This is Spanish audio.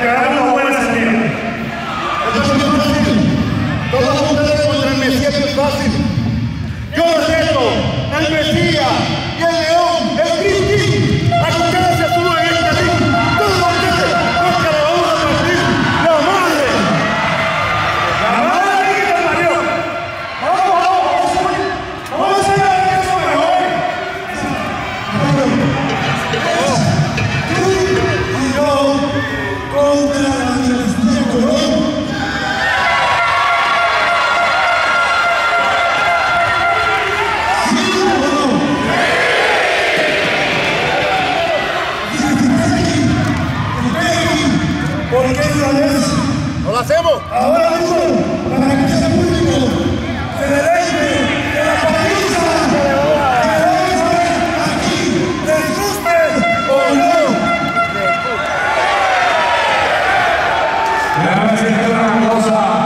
que hagamos una buena señal. Esto es muy fácil. Todos ustedes contra el Mesías es fácil. Yo reto al Mesías y el León, el Cristi, a que ustedes se suban en este ring. Todos ustedes, porque le vamos a partir la madre. La madre que te parió. Vamos a hacer eso mejor. Tú y yo contra la dinastía Colón. ¿Por qué no lo haces? ¿No lo hacemos? Ahora mismo, para que sea público, se deleite de la paliza que le vamos a ver aquí, les guste o no. Déjame decirte una cosa.